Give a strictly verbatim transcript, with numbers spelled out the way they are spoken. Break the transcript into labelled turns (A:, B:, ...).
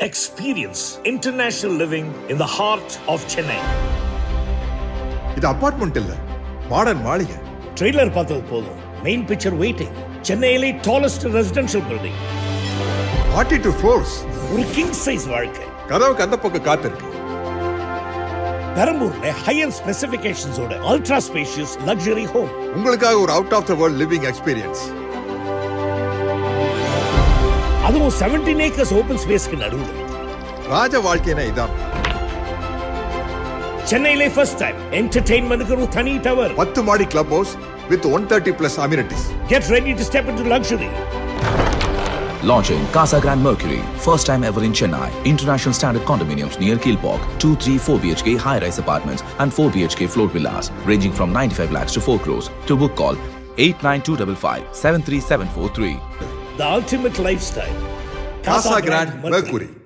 A: Experience international living in the heart of Chennai.
B: இது apartment இல்ல, modern மாளிகை.
A: Trailer பார்த்தது போதும். Main picture waiting. சென்னையிலே tallest residential building.
B: forty-two floors.
A: ஒரு கிங் சைஸ் வாழ்க்கை.
B: கதவுக்கு அந்த பக்கம் காத்து இருக்கு.
A: பெரம்பூர்ல ஹை அண்ட் ஸ்பெசிபிகேஷன்ஸோட அல்ட்ரா ஸ்பேஷியஸ் லக்ஸரி ஹோம்.
B: உங்களுக்காக ஒரு out of the world living experience.
A: அதுவும் seventeen acres ஓபன் ஸ்பேஸ்க்கு நடுவுல.
B: ராஜ வாழ்க்கைனா இதான்.
A: சென்னையிலே ஃபர்ஸ்ட் டைம் என்டர்டெயின்மென்ட்க்கு ஒரு தனி டவர்.
B: பத்து மாடி club house with one thirty plus amenities.
A: Get ready to step into luxury.
C: Launching Casagrand Mercury, first time ever in Chennai. International standard condominiums near Kilpok, two, three, four B H K high-rise apartments and four B H K float villas ranging from ninety-five lakhs to four crores. To book, call eight nine two five five seven three seven four three.
A: The ultimate lifestyle.
B: Casagrand Mercury.